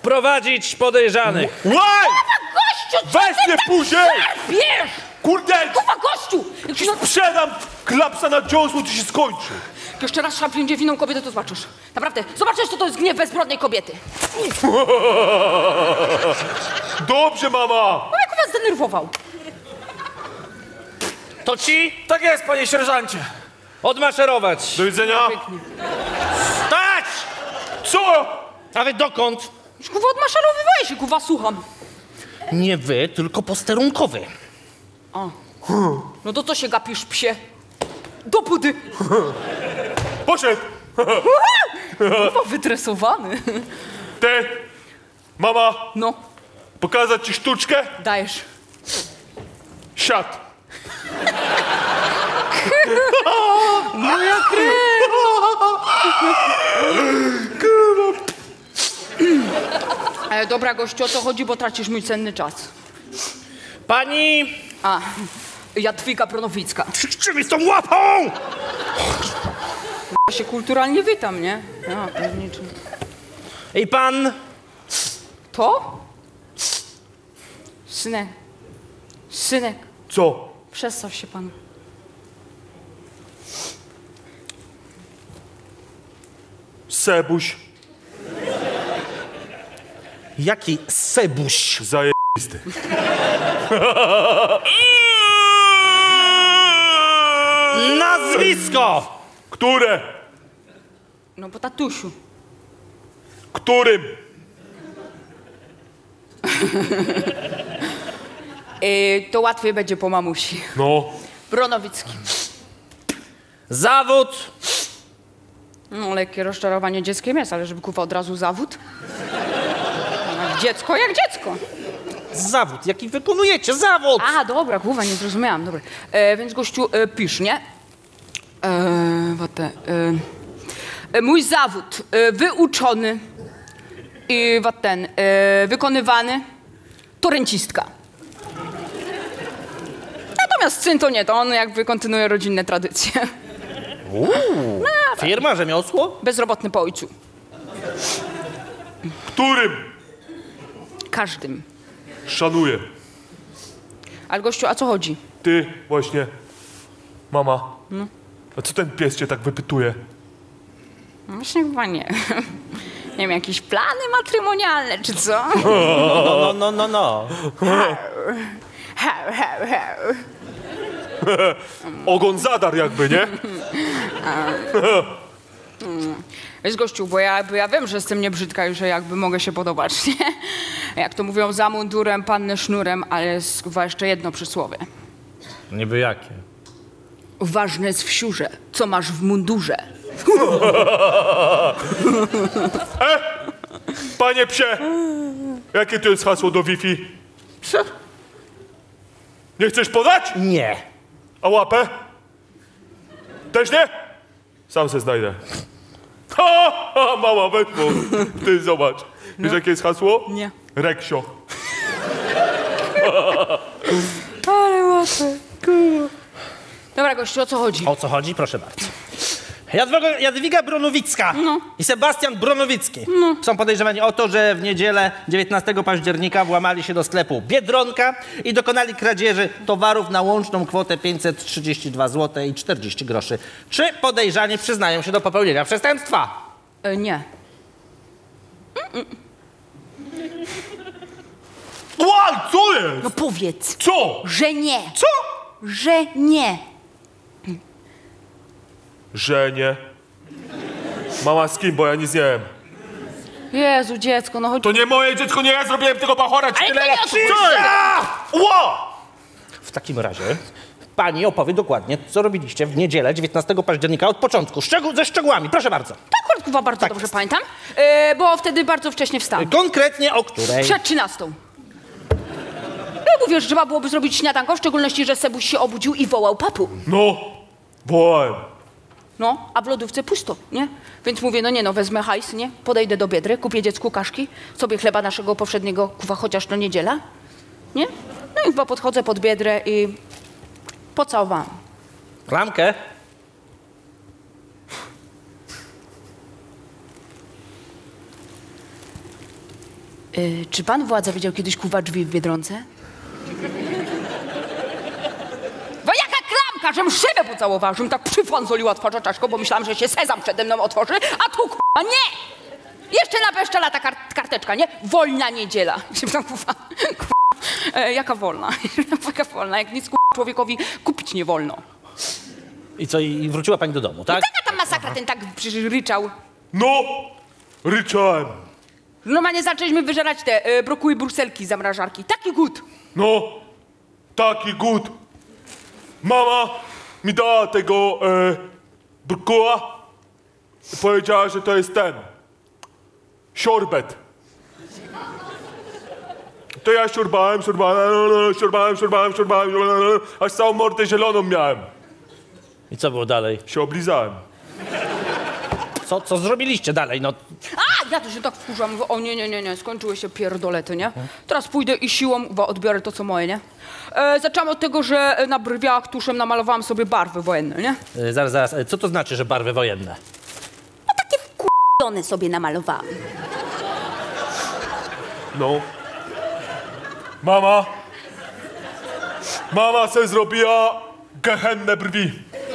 wprowadzić podejrzanych. Łaj! Gościu, co Weź mnie później! wiesz? Kurde! Kurwa, gościu! Jak się Sprzedam klapsa na dziąsło, to się skończy. jeszcze raz szarpnięcie winną kobietę, to zobaczysz. Naprawdę, zobaczysz, co to jest gniew bezbrodnej kobiety. Dobrze, mama! No jak was zdenerwował? To ci Tak jest, panie sierżancie. odmaszerować. Do widzenia. Stać! Co? A wy dokąd? Już kurwa odmaszerowywałeś się, kurwa, słucham. Nie wy, tylko posterunkowy. O. No to co się gapisz, psie? Do budy. Poszedł. Kurwa, wytresowany. Ty, mama, No, pokazać ci sztuczkę? dajesz. Siad. Moja krew. Dobra, gościu, o co chodzi, bo tracisz mój cenny czas. Pani... A, Jadwiga Bronowicka. Krzyczy z tą łapą! Ja się kulturalnie witam, nie? Ja, pewniczy. I pan... To? Synek. Synek. Co? Przestaw się pan. Sebuś. Jaki sebuś. Zajebisty. Nazwisko! Które? No bo tatusiu. Którym? To łatwiej będzie po mamusi. No. Bronowicki. Zawód. No, lekkie rozczarowanie dzieckiem jest, ale żeby kurwa od razu zawód? Jak dziecko, jak dziecko. Zawód, jaki wykonujecie, zawód! A, dobra, kurwa, nie zrozumiałam, dobra. Więc gościu, pisz, nie? Mój zawód, wyuczony i wykonywany, to rencistka. Natomiast syn to nie, to on jakby kontynuuje rodzinne tradycje. Firma, rzemiosło? Bezrobotny po ojcu. Którym? Każdym. Szanuję. Ale gościu, a co chodzi? Ty właśnie. Mama. No. A co ten pies cię tak wypytuje? No właśnie chyba nie. Nie wiem, jakieś plany matrymonialne, czy co? No. Hał, hał, hał. Ogon zadar jakby, nie? Wiesz, gościu, bo ja wiem, że jestem niebrzydka i że jakby mogę się podobać, nie? Jak to mówią, za mundurem, panny sznurem, ale jest chyba jeszcze jedno przysłowie. Niby jakie? Ważne jest w siurze, co masz w mundurze. Panie psie! Jakie to jest hasło do Wi-Fi? Co? Nie chcesz podać? Nie. A łapę? Też nie? Sam se znajdę. Ha, ha, mała, weszło. Ty zobacz. Wiesz, jakie jest hasło? Nie. Reksio. Ale łatwe. Dobra, gościu, o co chodzi? O co chodzi? Proszę bardzo. Jadwiga Bronowicka i Sebastian Bronowicki są podejrzewani o to, że w niedzielę 19 października włamali się do sklepu Biedronka i dokonali kradzieży towarów na łączną kwotę 532 zł i 40 groszy. Czy podejrzani przyznają się do popełnienia przestępstwa? Nie. Łaj, co jest? No powiedz, Co? że nie. Co? Że nie. Że nie. Mama z kim, bo ja nic nie wiem. Jezu, dziecko, no chodź. To nie moje dziecko, nie ja zrobiłem tego bachora, ci Ale tyle to nie lat. o to Co jest? Ła! W takim razie pani opowie dokładnie, co robiliście w niedzielę 19 października od początku. Ze szczegółami, proszę bardzo. Tak, akurat chyba bardzo Tak dobrze jest. pamiętam, bo wtedy bardzo wcześnie wstałam. Konkretnie o której? Przed 13. Ja mówię, że trzeba byłoby zrobić śniadanko, w szczególności, że Sebuś się obudził i wołał papu. No, wołałem. No, a w lodówce pusto, nie? Więc mówię, no nie no, wezmę hajs, nie? Podejdę do Biedry, kupię dziecku kaszki, sobie chleba naszego powszedniego, kuwa, chociaż to niedziela, nie? No i chyba podchodzę pod Biedrę i pocałowałam. Klamkę? Czy pan władza widział kiedyś kuwa drzwi w Biedronce? Bo jaka klamka, żem szybę pocałowała, żem tak przyfanzoliła twarza czaszką, bo myślałam, że się sezam przede mną otworzy, a tu k***a nie! Jeszcze napeszczela ta karteczka, nie? Wolna niedziela. Jaka wolna? Jaka wolna? Jak nic człowiekowi kupić nie wolno. I co, i wróciła pani do domu, tak? I taka tam masakra, ten tak przecież ryczał. No, ryczałem. Normalnie zaczęliśmy wyżerać te brokuły brukselki z zamrażarki. Taki głód. No, taki głód. Mama mi dała tego brukuła i powiedziała, że to jest ten. Siorbet. To ja siorbałem, aż całą mordę zieloną miałem. I co było dalej? Się oblizałem. Co zrobiliście dalej, no? A, ja to się tak wkurzam. Mówię, o nie, skończyły się pierdolety, nie? Teraz pójdę i siłą odbiorę to, co moje, nie? Zaczęłam od tego, że na brwiach tuszem namalowałam sobie barwy wojenne, nie? Zaraz, co to znaczy, że barwy wojenne? No takie wkurzone sobie namalowałam. No. Mama se zrobiła gehenne brwi.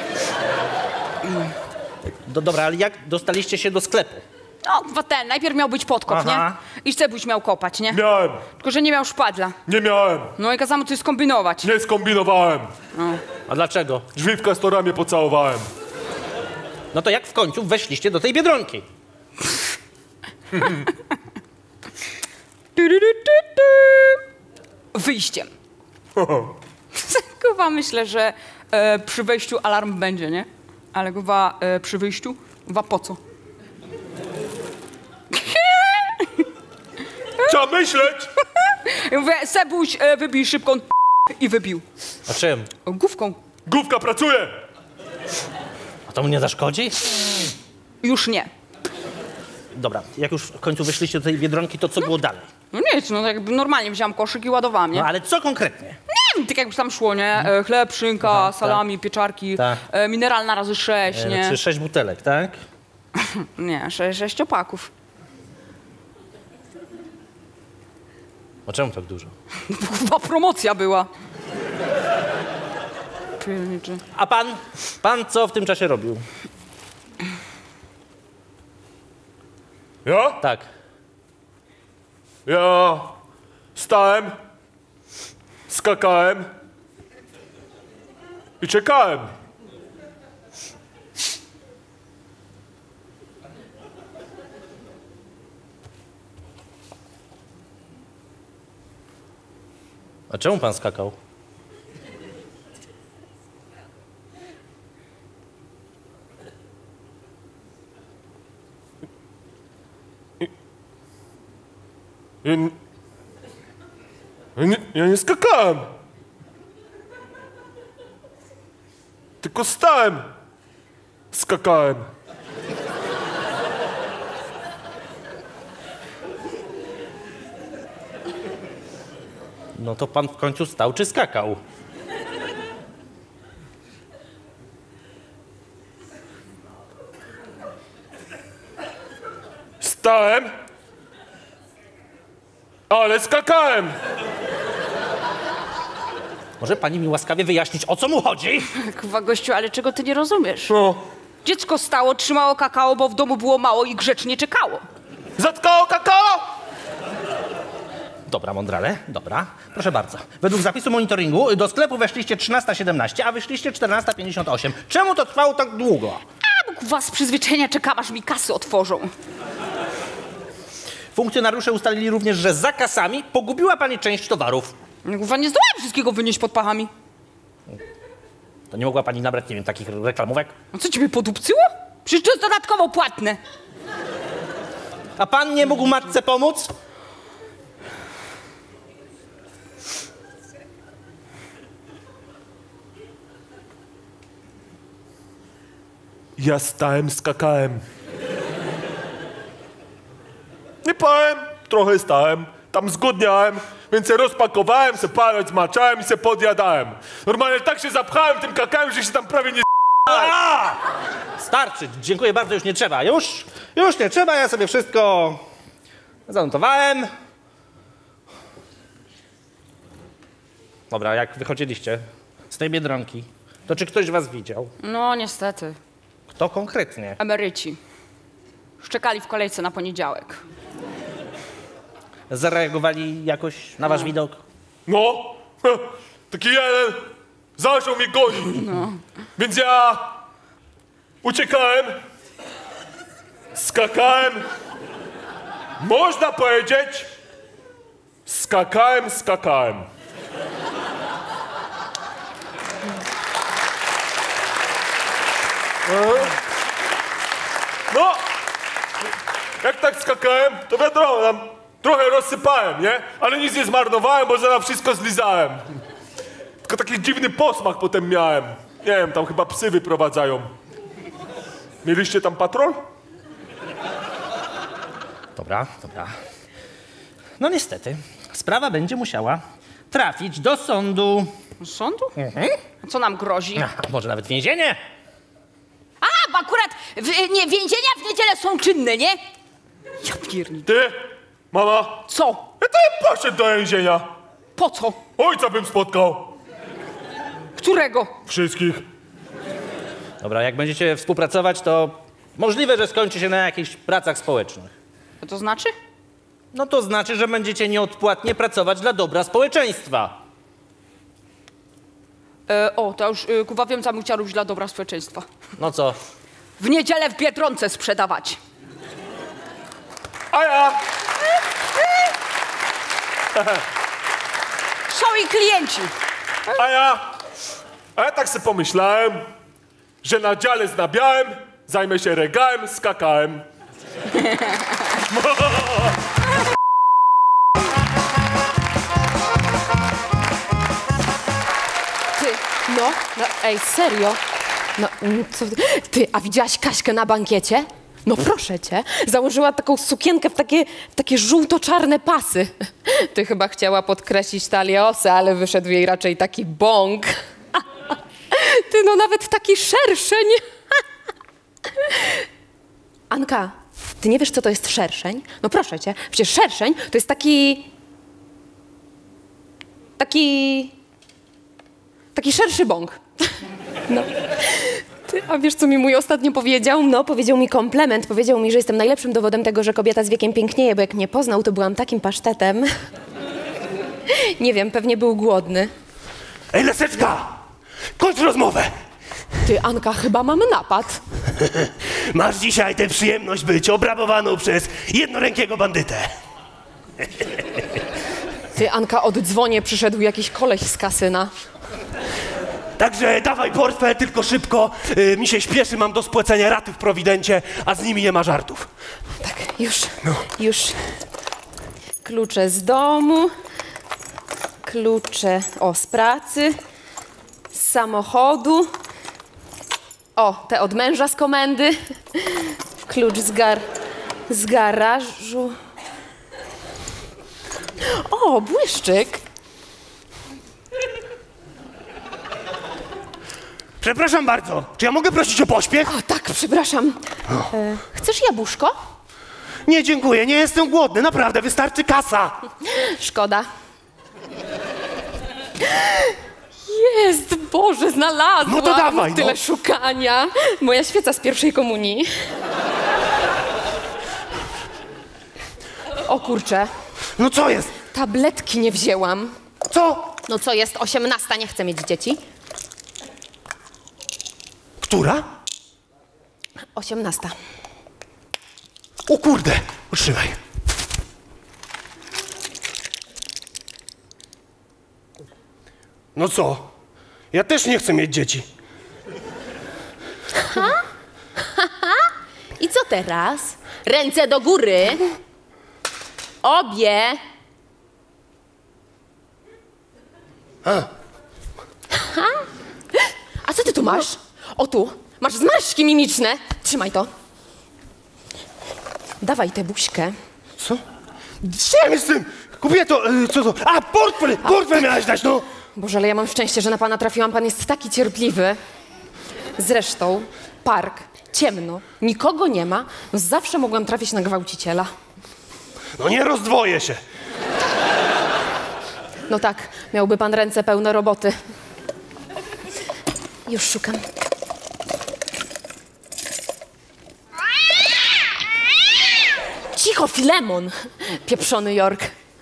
Dobra, ale jak dostaliście się do sklepu? No, najpierw miał być podkop, Aha. nie? I Cebuś miał kopać, nie? Miałem. Tylko, że nie miał szpadla. Nie miałem. No i kazano coś skombinować. Nie skombinowałem. A dlaczego? Drzwi w Castoramie pocałowałem. No to jak w końcu weszliście do tej Biedronki? Wyjściem. Chyba myślę, że przy wejściu alarm będzie, nie? Ale chyba przy wyjściu, chyba po co? Trzeba myśleć. Ja mówię, Sebuś, wybij szybko i wybił. A czym? Główką. Główka pracuje. A to mu nie zaszkodzi? Już nie. Dobra, jak już w końcu wyszliście do tej Biedronki, to co było dalej? No nic, no jakby normalnie wziąłam koszyk i ładowałam, nie? No ale co konkretnie? Nie wiem, tak jakby tam szło, nie? Chleb, szynka, salami, pieczarki, Tak. mineralna razy 6, nie? Czy 6 butelek, tak? Nie, 6 opaków. A czemu tak dużo? Chyba promocja była. Pierniczy. A pan co w tym czasie robił? Ja? Tak. Ja stałem, skakałem i czekałem. A czemu pan skakał? Ja nie skakałem. Tylko stałem. Skakałem. No to pan w końcu stał czy skakał? Stałem, ale skakałem. Może pani mi łaskawie wyjaśnić, o co mu chodzi? Kurwa, gościu, ale czego ty nie rozumiesz? No. Dziecko stało, trzymało kakao, bo w domu było mało i grzecznie czekało. Zatkało kakao? Dobra, mądrale, dobra. Proszę bardzo. Według zapisu monitoringu do sklepu weszliście 13:17, a wyszliście 14:58. Czemu to trwało tak długo? A, bo kurwa, z przyzwyczajenia czekam, aż mi kasy otworzą. Funkcjonariusze ustalili również, że za kasami pogubiła pani część towarów. Kurwa, nie zdołałem wszystkiego wynieść pod pachami. To nie mogła pani nabrać, nie wiem, takich reklamówek? A co, ciebie podupcyło? Przecież to jest dodatkowo płatne. A pan nie mógł matce pomóc? Ja stałem, skakałem. Nie pałem, trochę stałem, tam zgłodniałem, więc se rozpakowałem, se palec zmaczałem i se podjadałem. Normalnie tak się zapchałem tym kakałem, że się tam prawie nie Starczy, dziękuję bardzo, już nie trzeba. Już nie trzeba, ja sobie wszystko zanotowałem. Dobra, jak wychodziliście z tej Biedronki, to czy ktoś was widział? No niestety. Kto konkretnie? Emeryci. Szczekali w kolejce na poniedziałek. Zareagowali jakoś na wasz widok? No, taki jeden zaczął mnie gonić. No. Więc ja uciekałem, skakałem, można powiedzieć, skakałem. No, jak tak skakałem, to wiadomo, tam trochę rozsypałem, nie? Ale nic nie zmarnowałem, bo zaraz wszystko zlizałem. Tylko taki dziwny posmak potem miałem. Nie wiem, tam chyba psy wyprowadzają. Mieliście tam patrol? Dobra. No niestety, sprawa będzie musiała trafić do sądu. Sądu? A co nam grozi? A może nawet więzienie? A, bo akurat więzienia w niedzielę są czynne, nie? Ja pierdolę. Ty, mama, Co? ja to bym poszedł do więzienia. Po co? Ojca bym spotkał. Którego? Wszystkich. Dobra, jak będziecie współpracować, to możliwe, że skończy się na jakichś pracach społecznych. Co to znaczy? No to znaczy, że będziecie nieodpłatnie pracować dla dobra społeczeństwa. To już kuwa wiem, co bym chciał robić dla dobra społeczeństwa. No co? W niedzielę w Biedronce sprzedawać. A ja? Są i klienci. A ja tak sobie pomyślałem, że na dziale z nabiałem, zajmę się regałem, skakałem. Ej, serio? No, co ty, a widziałaś Kaśkę na bankiecie? No proszę cię, założyła taką sukienkę w takie żółto-czarne pasy. Ty chyba chciała podkreślić talię osy, ale wyszedł jej raczej taki bąk. Ty, no nawet taki szerszeń. Anka, ty nie wiesz, co to jest szerszeń? No proszę cię, przecież szerszeń to jest taki szerszy bąk. No. Ty, a wiesz, co mi mój ostatnio powiedział? No, powiedział mi komplement. Powiedział mi, że jestem najlepszym dowodem tego, że kobieta z wiekiem pięknieje, bo jak mnie poznał, to byłam takim pasztetem. Nie wiem, pewnie był głodny. Ej, Leseczka! Kończ rozmowę! Ty, Anka, chyba mamy napad. Masz dzisiaj tę przyjemność być obrabowaną przez jednorękiego bandytę. Ty, Anka, oddzwonię, przyszedł jakiś koleś z kasyna. Także dawaj portfel, tylko szybko. Mi się śpieszy, mam do spłacenia raty w Prowidencie, a z nimi nie ma żartów. Tak, już. Klucze z domu, klucze, z pracy, z samochodu, te od męża z komendy, klucz z garażu. Błyszczyk. Przepraszam bardzo, czy ja mogę prosić o pośpiech? Tak, przepraszam. Chcesz jabłuszko? Nie, dziękuję, nie jestem głodny, naprawdę, wystarczy kasa. Szkoda. Jest, Boże, znalazłam. No to dawaj, Tyle szukania. Moja świeca z pierwszej komunii. O kurczę. No co jest? Tabletki nie wzięłam. Co? No co jest, 18, nie chcę mieć dzieci. Która? 18. O kurde, utrzymaj. No co? Ja też nie chcę mieć dzieci. I co teraz? Ręce do góry. Obie. A co ty tu masz? O tu, masz zmarszczki mimiczne. Trzymaj to. Dawaj tę buźkę. Co? Co jest z tym? Kobieto, co to? A, portfel miałaś dać, no! Boże, ale ja mam szczęście, że na pana trafiłam. Pan jest taki cierpliwy. Zresztą, park, ciemno, nikogo nie ma. No zawsze mogłam trafić na gwałciciela. No nie rozdwoję się. No tak, miałby pan ręce pełne roboty. Już szukam. Cicho, Filemon! Pieprzony York.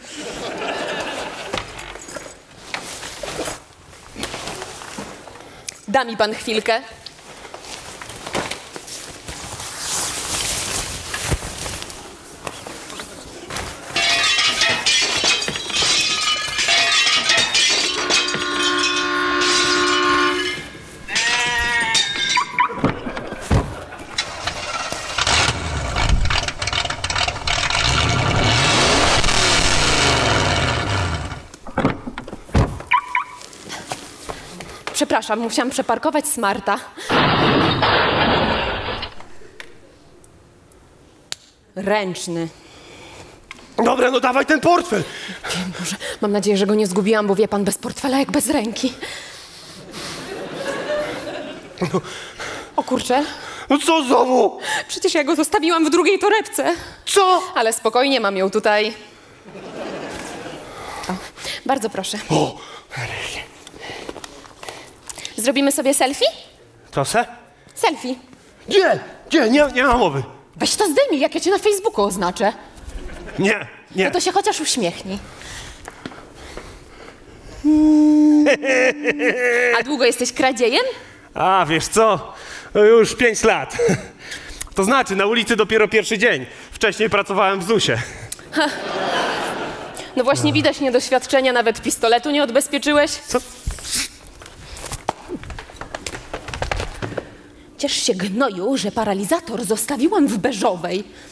Da mi pan chwilkę? Przepraszam, musiałam przeparkować Smarta. Ręczny. Dobra, no dawaj ten portfel. Boże, mam nadzieję, że go nie zgubiłam, bo wie pan, bez portfela jak bez ręki. O kurczę. No co znowu? Przecież ja go zostawiłam w drugiej torebce. Co? Ale spokojnie, mam ją tutaj. O, bardzo proszę. O. Zrobimy sobie selfie? Proszę? Selfie. Nie ma mowy. Weź to zdejmij, jak ja cię na Facebooku oznaczę. Nie. No to się chociaż uśmiechnij. A długo jesteś kradziejem? A, wiesz co? No już 5 lat. To znaczy, na ulicy dopiero pierwszy dzień. Wcześniej pracowałem w ZUS-ie. No właśnie widać niedoświadczenia, nawet pistoletu nie odbezpieczyłeś. Co? Ciesz się, gnoju, że paralizator zostawiłam w Beżowej.